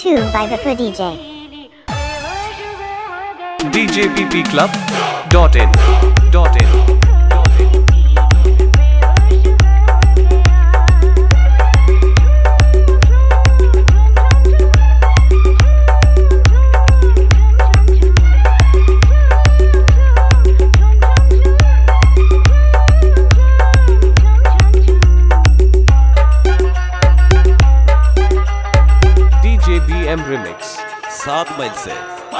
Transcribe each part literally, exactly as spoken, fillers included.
YouTube by Bapu D J. D J P P Club dot in dot in. D J B M Remix सात मई से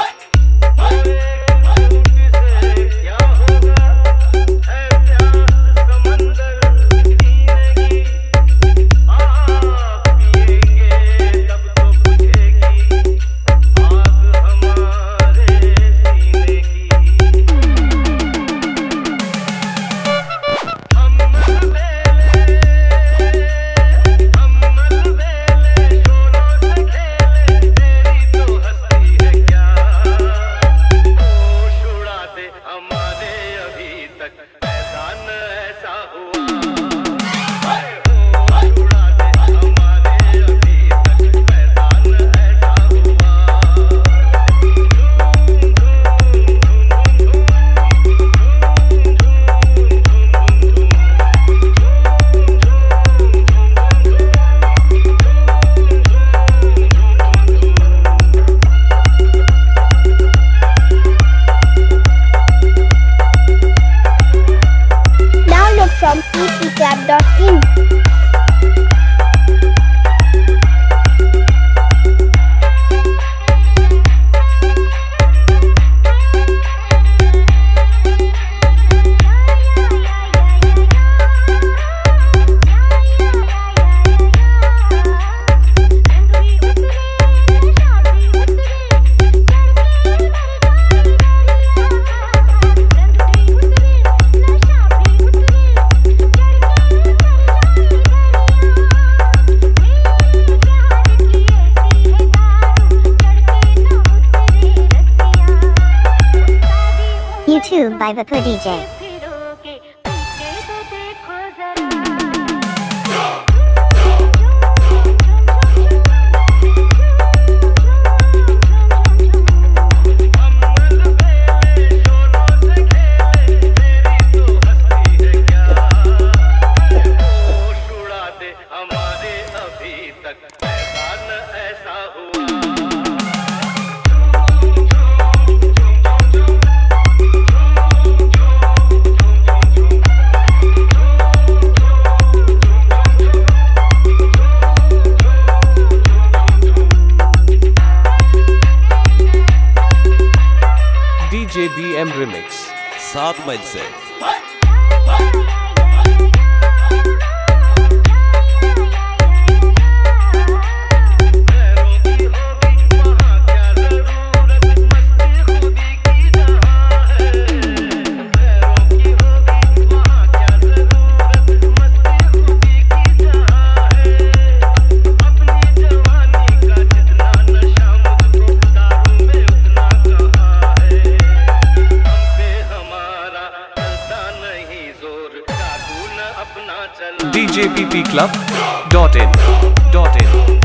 From P P Club dot in. YouTube by Bapu D J. D J B M Remix सात मई से D J P P Club dot in dot in.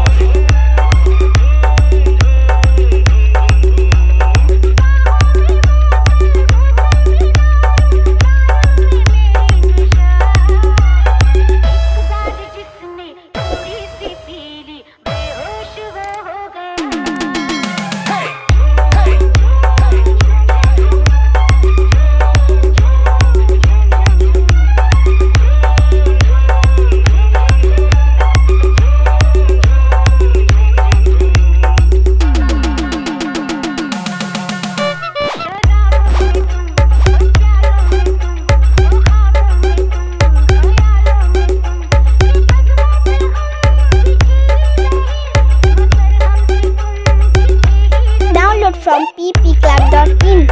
From P P Club dot in.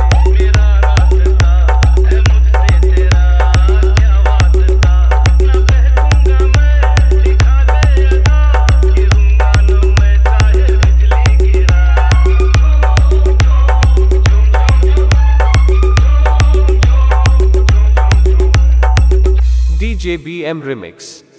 D J B M Remix